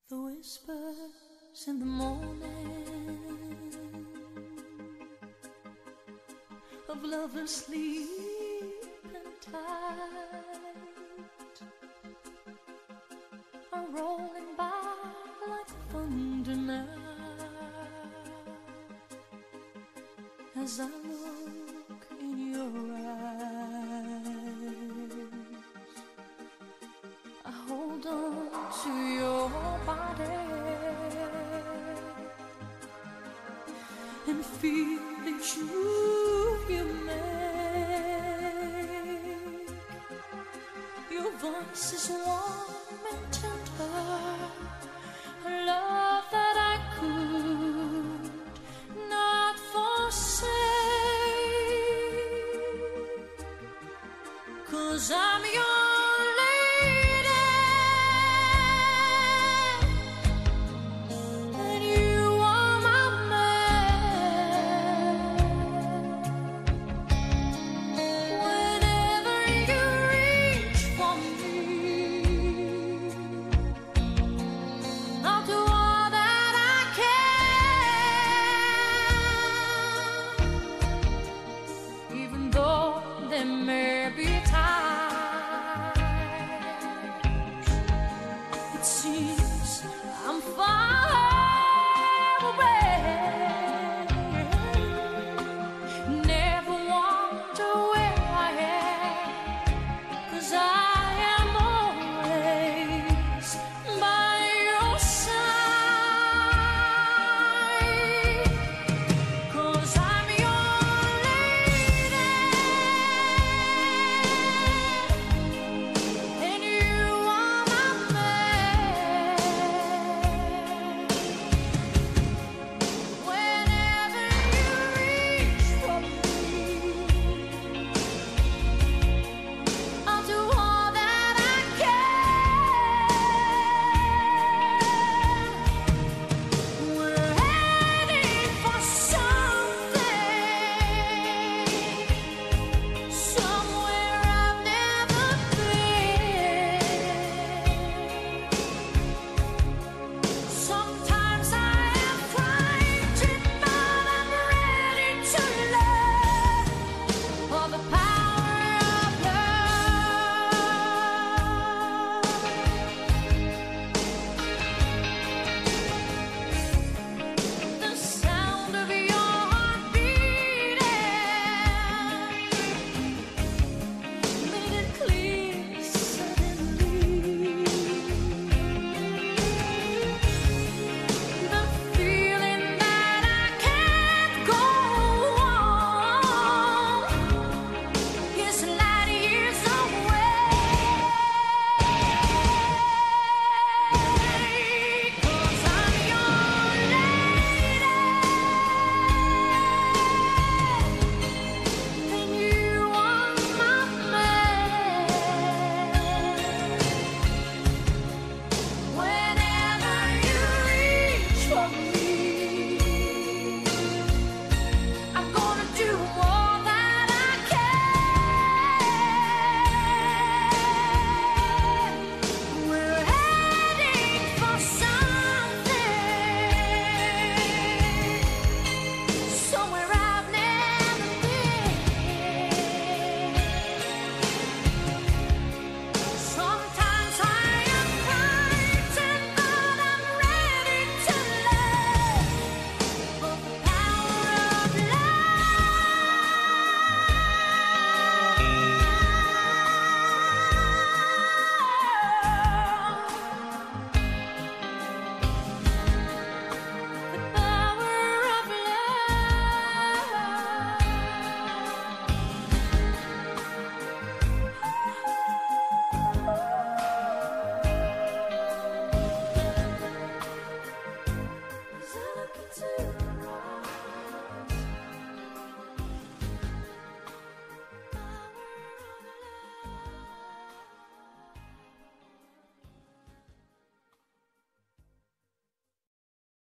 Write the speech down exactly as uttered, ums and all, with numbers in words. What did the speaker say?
The whispers in the morning of lovers sleeping tight are rolling by like thunder now. As I look in your eyes, I hold on to your body and feel each move you make. Your voice is warm and tender, a love that I could not forsake, 'cause I'm your there may be times it seems